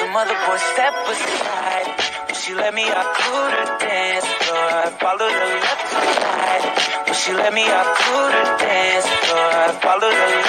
some other boys step aside. When she let me out to the dance floor, I followed her left and right. When she let me out to the dance floor, I followed her left